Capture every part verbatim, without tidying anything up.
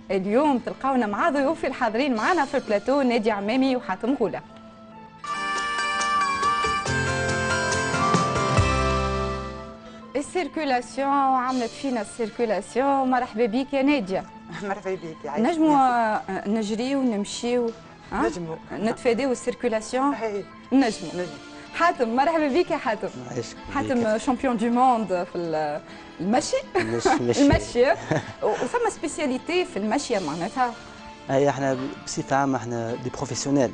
اليوم تلقاونا مع ضيوفي الحاضرين معنا في البلاتو نادية عمامي وحاتم غولة. السيركولاسيون عملت فينا السيركولاسيون. مرحبا بك يا نادية. مرحبا بك. نجموا نجريو ونمشيو نجموا نتفاداو السيركولاسيون. نجموا. حاتم مرحبا بك يا حاتم. حاتم شامبيون دو موند في المشي. المشي وثم سبيسياليتي في المشي معناتها. اي احنا بصفه عامه احنا دي بروفيسيونيل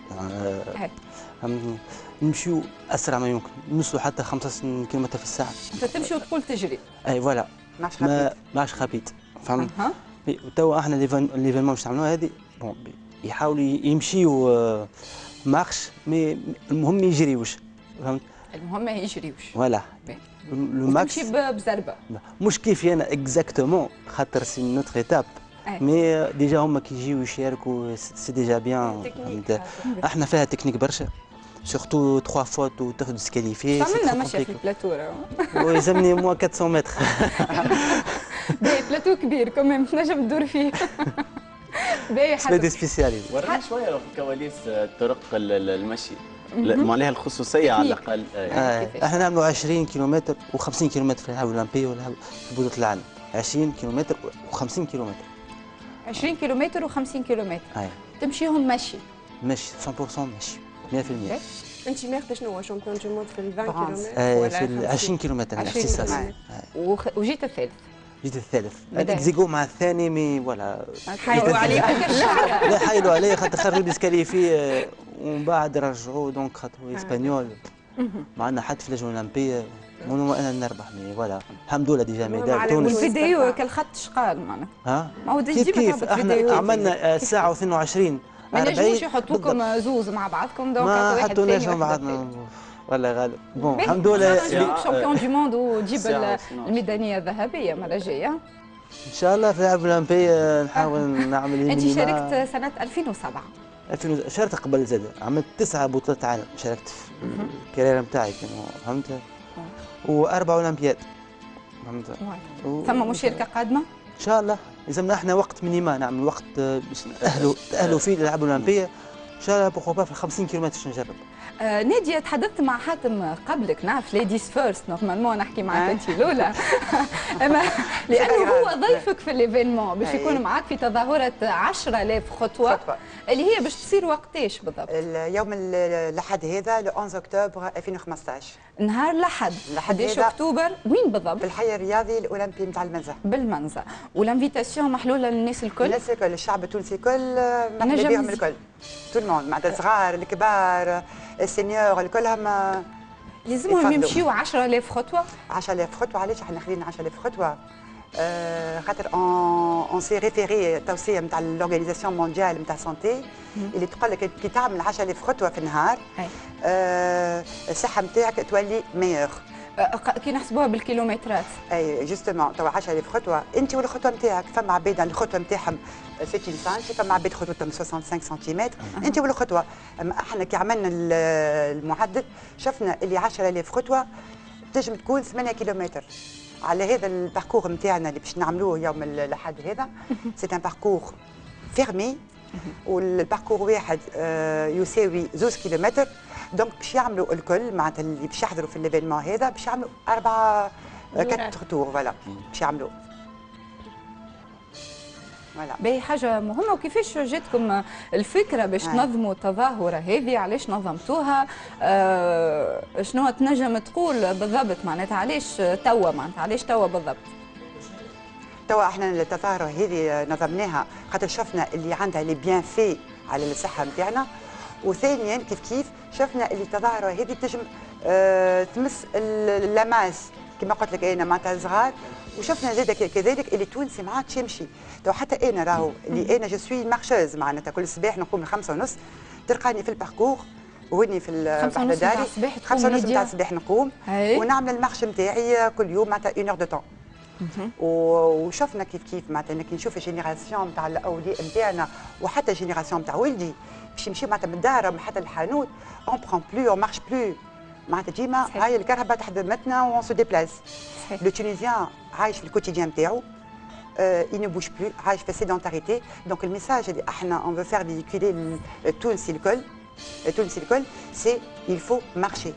نمشيو اسرع ما يمكن، نوصلوا حتى خمسة كيلومتر في الساعه. انت تمشي وتقول تجري. اي فوالا ما ماش خبيط فهمت. أه. توا احنا ليفينمون باش نعملوها هذه بون يحاولوا يمشيوا مارش مي المهم ما يجريوش فهمت. المهم ما يجريوش فوالا لو ماكس تمشي بزربه مش كيفي انا اكزاكتومون خاطر سي نوتر ايتاب مي ديجا هما كي يجيو يشاركوا سي ديجا بيان. احنا فيها تكنيك برشا سورتو ثلاث فوت وتاخذ ديسكاليفي. عملنا ماشيه في البلاتو ويلزمني موا أربعمائة متر. باهي بلاتو كبير كمان تنجم تدور فيه. باهي حاجه دي سبيسيالي. ورينا شويه في كواليس طرق المشي معناها الخصوصيه على الاقل. آه. احنا نعملوا عشرين كيلومتر و50 كيلومتر في الهاو الاولمبي ولا في بطوله العالم. عشرين كيلومتر و50 كيلومتر. عشرين كيلومتر و50 كيلومتر. اي تمشيهم مشي. مشي مية بالمية مشي مية بالمية. انت ماخذه شنو شامبيون دو موند في ال عشرين كيلومتر؟ آه في ال عشرين كيلومتر اختصاص. وجيت الثالث. جيت الثالث. هذاك زيقوا مع الثاني مي ولا حايلوا عليه لا حايلوا عليه خاطر خرجوا ديسكاليفي ومن بعد رجعوه دونك خاطر هو اسبانيول ما عندنا حد في اللجنه الاولمبيه مو انا نربح مي ولا الحمد لله ديجا ميدال تونس. والفيديو كالخط شقال معناها. ها ما هو كيف كيف احنا عملنا ساعه واثنين وعشرين ما نجموش يحطوكم زوز مع بعضكم دونك ما حطوناش مع بعضنا ولا غالب. بون الحمد لله نجيبك شامبيون دو موند وتجيب الميدانيه الذهبيه المره الجايه ان شاء الله في الالعاب الاولمبيه. نحاول نعمل. انت شاركت سنه ألفين وسبعة. ألفين شاركت قبل زاد عملت تسعه بطولات عالم شاركت في الكارير نتاعي فهمت واربع اولمبياد فهمت. ثم مشاركه قادمه ان شاء الله. لازمنا احنا وقت مينيما نعمل وقت باش نأهلوا تأهلوا فيه للالعاب الاولمبيه ان شاء الله. بوغوا با في خمسين كيلومتر باش نجرب. آه نادية تحدثت مع حاتم قبلك نعرف ليديز فيرست نورمالمون نحكي معك انت الاولى. اما لانه هو ضيفك في الايفينمون باش يكون معك في تظاهره عشرة آلاف خطوه اللي هي باش تصير وقتاش بالضبط؟ اليوم الاحد هذا لو أحد اكتوبر ألفين وخمسطاش. نهار الاحد أحد عشر اكتوبر وين بالضبط؟ في الحي الرياضي الاولمبي نتاع المنزه. بالمنزه والانفيتاسيون محلوله للناس الكل؟ الناس الكل الشعب التونسي الكل مرحبا بهم الكل. تو الموند معناتها الصغار الكبار السينيور الكلهم لازمهم يمشيوا عشرة آلاف خطوه. عشرة آلاف خطوه. علاش احنا خلينا عشرة آلاف خطوه؟ آه خاطر اون اون سي ريفيري توصيه نتاع لورغانيزاسيون مونديال نتاع سونتي اللي تقول لك كي تعمل عشرة آلاف خطوه في النهار آه الصحه نتاعك تولي ميور. كي نحسبوها بالكيلومترات. اي جوستومون توا عشرة آلاف خطوه انت والخطوه نتاعك. فما عباد الخطوه نتاعهم ستين سنتي فما عباد خطوتهم خمسة وستين سنتيمتر. أه. انت والخطوه. اما احنا كي عملنا المعدل شفنا اللي عشرة آلاف خطوه تنجم تكون ثمانية كيلومتر. على هذا الباركور نتاعنا اللي باش نعملوه يوم الاحد هذا سي ان باركور فيرمي والباركور واحد يساوي زوز كيلومتر. دونك باش يعملوا الكل معناتها اللي باش يحضروا في الايفينمون هذا باش يعملوا أربعة كات تور فوالا باش يعملوا فوالا. باهي حاجه مهمه. وكيفاش جاتكم الفكره باش تنظموا التظاهره هذه؟ علاش نظمتوها؟ آه شنو تنجم تقول بالضبط معناتها علاش توا معناتها علاش توا بالضبط؟ توا احنا التظاهره هذه نظمناها خاطر شفنا اللي عندها لي بيان في على الصحه نتاعنا. وثانيا كيف كيف شفنا اللي التظاهره هذه تنجم آه تمس اللماس كما قلت لك انا معناتها صغار. وشفنا زاد كذلك اللي تونسي ما عادش يمشي. تو حتى انا راهو اللي انا جو سوي مارشوز معناتها كل صباح نقوم الخمسة ونص تلقاني في الباركور وهني في البحر داري خمسة ونص نتاع الصباح نقوم ونعمل المارش نتاعي كل يوم معناتها اون اور دو طون. وشفنا كيف كيف معناتها كي نشوف الجينيراسيون نتاع الاولياء نتاعنا وحتى الجينيراسيون نتاع ولدي باش يمشي معناتها من الدار حتى الحانوت اون برون بلو اون مارش بلو معناتها ديما هاي الكرهبه تحضرتنا وون سو ديبلاس. لو تونيزيان عايش في الكوتيديان نتاعو il ne bouge plus عايش في sédentarité. donc الميساج اللي احنا on veut faire véhiculer التونسي الكل التونسي الكل c'est il faut marcher.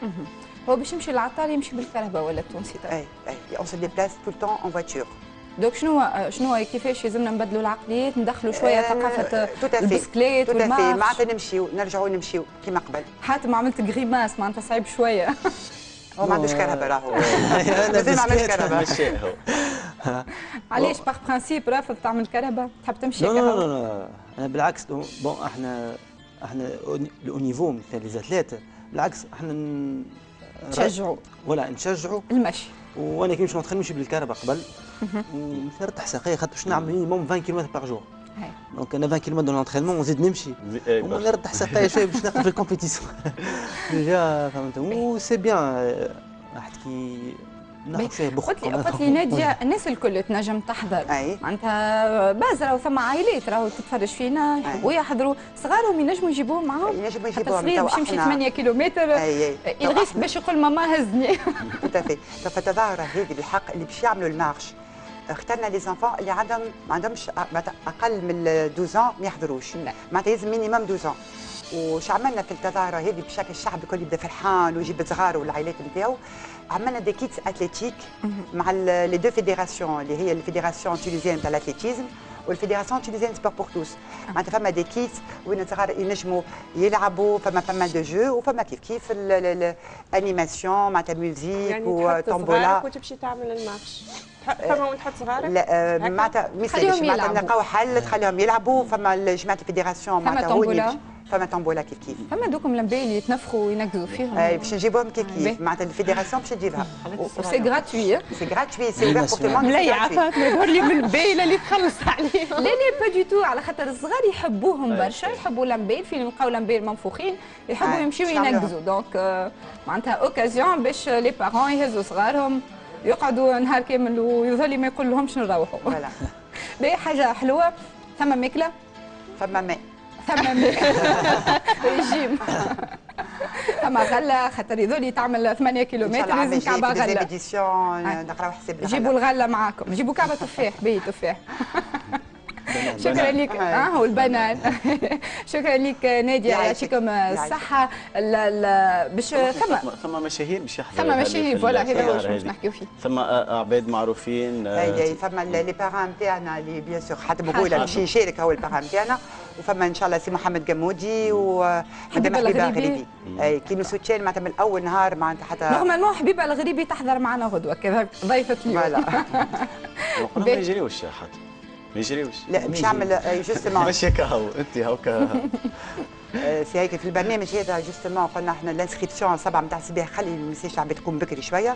هو باش يمشي للعطار يمشي بالكهرباء ولا التونسي؟ اي اي on se déplace tout le temps en voiture. دوك شنو شنو كيفاش لازمنا نبدلوا العقليات ندخلوا شويه ثقافه البسكليت والمارش؟ معناتها نمشيو نرجعوا نمشيو كيما قبل. حاتم عملت غريماس معناتها صعيب شويه. هو ما عندوش كهرباء راهو مازال ما عملش كهرباء. علاش باغ برانسيب رافض تعمل كهرباء؟ تحب تمشي كهرباء؟ لا لا لا انا بالعكس بون احنا احنا لو نيفو مثل لي زاتليت بالعكس احنا نشجعوا ولا نشجعوا المشي. وانا كي نمشي نتخيل نمشي بالكهرباء قبل ونرتاح ساقيه خاطر باش نعمل مينيموم عشرين كيلومتر باغ جور. دونك انا عشرين كيلومتر دون لونترينمون ونزيد نمشي ونرتاح ساقيه شويه باش ناخذ في الكومبيتيسيون. ديجا فهمت و سي بيان واحد كي ناخذ شويه بخ. قلت لي قلت لي ناديه الناس الكل تنجم تحضر معناتها باز راهو ثم عائلات راهو تتفرج فينا يحبوا يحضروا صغارهم ينجموا يجيبوهم معاهم. ينجموا يجيبوهم صغير باش يمشي ثمانية كيلومتر يغيس باش يقول ماما هزني. توتافي فالتظاهره هذه بالحق اللي باش يعملوا المارش اخترنا لي زانفون اللي عندهم ما عندهمش اقل من اثناش ما يحضروش معناتها لازم مينيموم اثناش. وش عملنا في التظاهره هذه بشكل الشعب الكل يبدا فرحان ويجيب صغاره والعائلات نتاعو. عملنا دي كيتس اتليتيك مع لي دو فيديراسيون اللي هي الفيديراسيون تونيزيان تاع الاتليتيزم والفيديراسيون تونيزيان سبور بور توس. معناتها فما دي كيتس وين الصغار ينجموا يلعبوا فما فما دو جو وفما كيف كيف الانيماسيون معناتها ميوزيك وطومبولا. كنت تمشي تعمل المارش فما وين تحط صغارك؟ لا معناتها مثل معناتها نلقاو حل تخليهم يلعبوا. فما جماعه الفيديراسيون معناتها هو فما طنبوله كيف كيف. فما دوكم لمباي اللي يتنفخوا وينقزوا فيهم. اي باش نجيبوهم كيف كيف معناتها الفيديراسيون باش تجيبها. سي غراتوي. سي غراتوي سي اوفير بور تو موند. مليعه فاطمه يظهر لي من البايله اللي تخلص عليه. لا لا با دو تو على خاطر الصغار يحبوهم برشا يحبوا لمباي في نلقاو لمباي منفوخين يحبوا يمشيو ينقزوا دونك معناتها اوكازيون باش لي بارون يهزوا صغارهم يقعدوا نهار كامل ويظهر لي ما يقول لهمش نروحوا. فوالا. باهي حاجه حلوه. ثم ماكله؟ فما ماء. ثم ريجيم. ثم غله خاطر يذولي تعمل ثمانية كيلومتر لازم كعبه غله. نقراو حساب الغله. جيبوا الغله معاكم جيبوا كعبه تفاح بي تفاح. شكرا لك اه هو البنان. شكرا لك ناديه يعطيكم الصحه. باش ثم ثم مشاهير باش يحضروا. ثم مشاهير فوالا هذا هو باش نحكيو فيه. ثم عباد معروفين. اي ثم لي باران نتاعنا اللي بيان سور حاتم غوله باش يشارك هو الباران نتاعنا. وفما ان شاء الله سي محمد جمودي ومدام حبيبه الغريبي. اي كي نو سوتيان معناتها من اول نهار معناتها حتى نورمالمون حبيبه الغريبي تحضر معنا غدوه كذا ضيفه اليوم. فوالا. ما يجريوش حتى ما يجريوش. لا باش نعمل جوستومون ماشي هكا انت هكا سي هيك في البرنامج هذا جوستومون قلنا احنا الانسكريبسيون سبعة نتاع الصباح خلي المساج العباد تقوم بكري شويه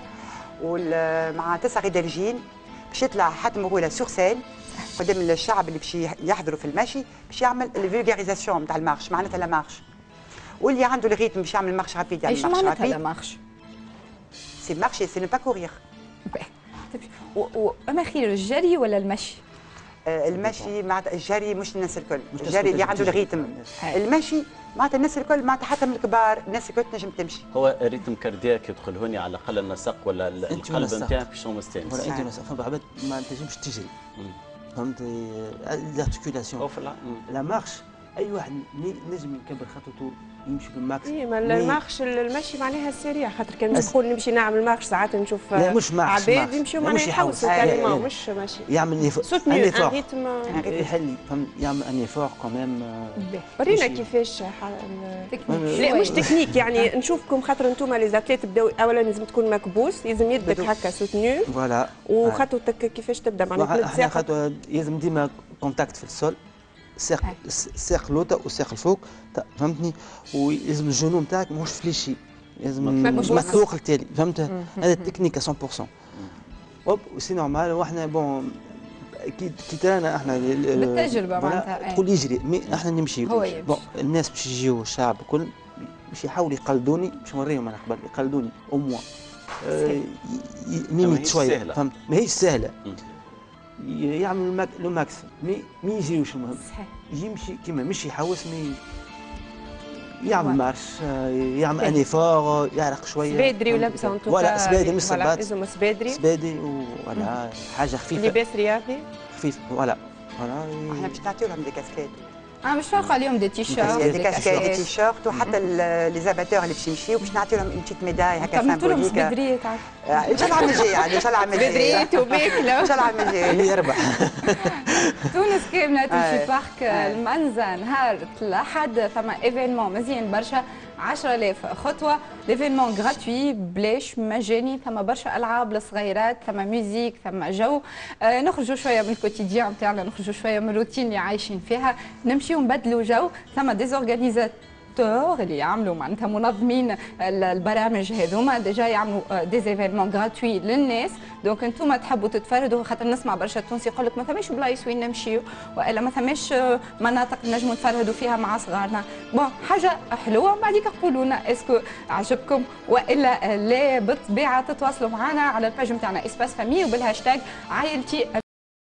ومع تسع غدالجين باش يطلع حاتم غوله سور سين قدام الشعب اللي باش يحضروا في المشي باش يعمل الفولغاريزاسيون نتاع المارش معناتها لا مارش. واللي عنده الريتم باش يعمل مارش رابيد يعني مارش رابيد. ايش معناتها لا مارش؟ سي مارشي سي نو با كورير. وما خير الجري ولا المشي؟ المشي معناتها الجري مش الناس الكل، الجري اللي عنده الريتم. المشي معناتها الناس الكل معناتها حتى من الكبار الناس الكل تنجم تمشي. هو الريتم كاردياك يدخل هوني على الاقل النسق ولا القلب نتاعك باش هو مستانس. ولا انت نسق فما عباد ما تنجمش تجري. فهمت الارتيكولاسيون. لا مارش اي واحد نجم يكبر خطوته يمشي بالماكس. اي ما المارش المشي معناها السريع خاطر كان نقول نمشي نعمل مارش ساعات نشوف لا مش مارش عباد يمشيو معناها يحوسوا كلمه مش ماشي يعمل ان ايفور يحل فهم يعمل ان ايفور كوميم. ورينا كيفاش لا مش تكنيك يعني نشوفكم خاطر انتم لي زاتليت بداو اولا لازم تكون مكبوس لازم يدك هكا سوتنيو فوالا وخطوتك كيفاش تبدا معناتها خاطر لازم ديما كونتاكت في السول ساق ساق لوطا وساق الفوق فهمتني ولازم الجنون نتاعك ماهوش فليشي لازم مسلوق التالي فهمت هذا التكنيك مية بالمية اوب وسي نورمال واحنا بون كي كي ترانا احنا بالتجربه معناتها تقول يجري مي احنا نمشي بون الناس باش يجيو الشعب الكل باش يحاولوا يقلدوني باش نوريهم انا قبل يقلدوني او موا ميميت شويه فهمت ماهيش سهله يعمل لو ماكس مي ما يجريوش المهم يمشي كيما مش يحوس مي يعمل مارش، يعمل ان ايفور، يعرق شويه. سبادري ولابس انتو ولا سبادري مش صباط. لازم سبادري. سبادري ولا حاجه خفيفه. لباس رياضي؟ خفيف ولا ولا. احنا باش نعطيوهم دي كاسكيت. اه باش نلقى عليهم دي تيشيرت دي كاسكيت دي تيشيرت وحتى لي زاباتور اللي باش يمشيو باش نعطي لهم بتيت ميداي هكا سامبوليك. بدريات ان شاء الله العام الجاي يعني ان شاء الله العام الجاي. بدريات وماكله. ان شاء الله العام الجاي. اللي يربح. تونس كامله تمشي بارك المنزه نهار الاحد ثم ايفينمون مزيان برشا عشرة آلاف خطوه، ليفينمون غراتوي بلاش مجاني، ثم برشا العاب للصغيرات، ثم ميوزيك، ثم جو. آه نخرجوا شويه من الكوتيديان نتاعنا، نخرجوا شويه من الروتين اللي عايشين فيها، نمشيو نبدلوا جو. ثم ديزورغانيزات اللي يعملوا معناتها منظمين البرامج هذوما ديجا يعملوا دي زيفينمون غراتوي للناس. دونك انتم تحبوا تتفردوا، خاطر نسمع برشا تونسي يقول لك ما ثماش بلايص وين نمشيو، والا ما ثماش مناطق نجموا نتفردوا فيها مع صغارنا. بون حاجه حلوه، بعديك قولوا لنا اسكو عجبكم والا لا. بالطبيعه تتواصلوا معنا على الباج نتاعنا اسباس فامي وبالهاشتاج عائلتي.